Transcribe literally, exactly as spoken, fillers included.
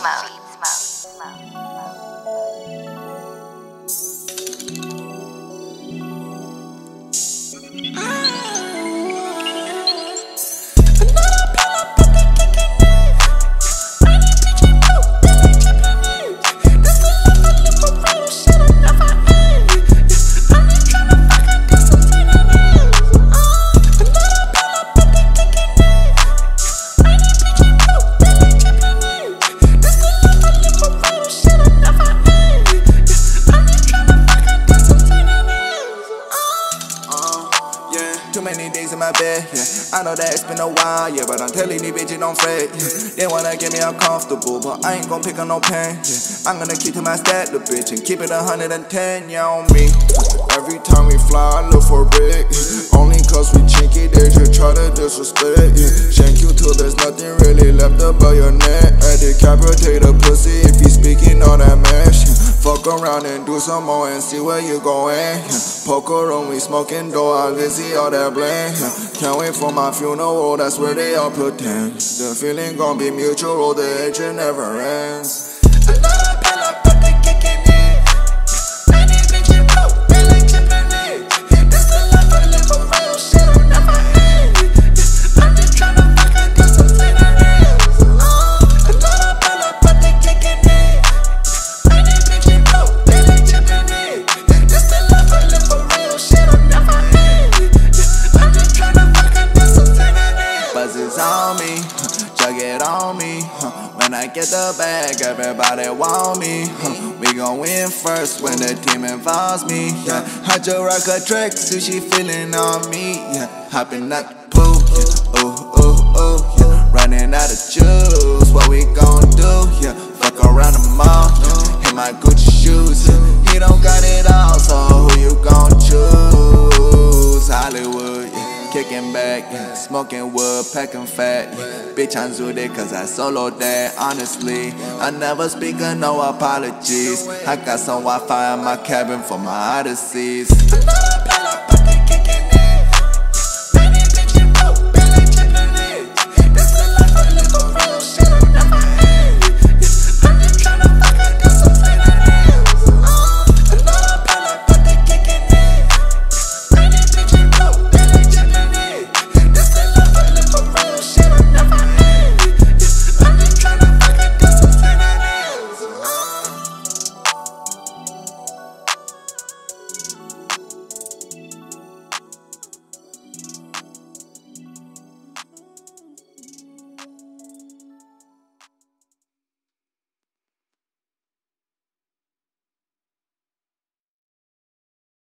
Too many days in my bed, yeah. I know that it's been a while, yeah, but I'm telling these bitches don't fade, yeah. They wanna get me uncomfortable, but I ain't gon' pick up no pain, yeah. I'm gonna keep to my stat, the bitch, and keep it one hundred ten, yeah, on me. Every time we fly, I look for a brick, yeah. Only cause we chinky, they just try to disrespect, yeah. Shank you till there's nothing really left above your neck. I decapitate a pussy if you speaking all that mash, yeah. Fuck around and do some more and see where you going, yeah. Poker room, we smoking door, I can see all that blame, yeah. Can't wait for my funeral, that's where they all pretend. The feeling gon' be mutual, the hatred never ends. Another pill up, put the kick in it. And these bitches broke, they like chipping it. This the life I live for real shit, I'm never end. I'm just tryna fuck and do some scenarios. Another pill up, put the kick in it. And these bitches broke, they like chipping it. This the life I live for real shit, I'm never end. I'm just tryna fuck and do some scenarios. Buzz is on me, jug it on me. When I get the bag, everybody want me. We gon' win first when the team involves me. Yeah, I just rock a track, sushi feeling on me. Yeah, hopping out the pool. Yeah, ooh ooh ooh. Yeah, running out of juice. What we gon' do? Yeah, fuck around the mall. Yeah, hit my Gucci shoes. Yeah, he don't got it all, so who you gon' choose? Hollywood. Yeah. Kicking back, yeah. Smoking wood, packing fat, yeah. Bitch, I'm zooted cause I soloed that. Honestly, I never speak of no apologies. I got some Wi-Fi in my cabin for my odysseys.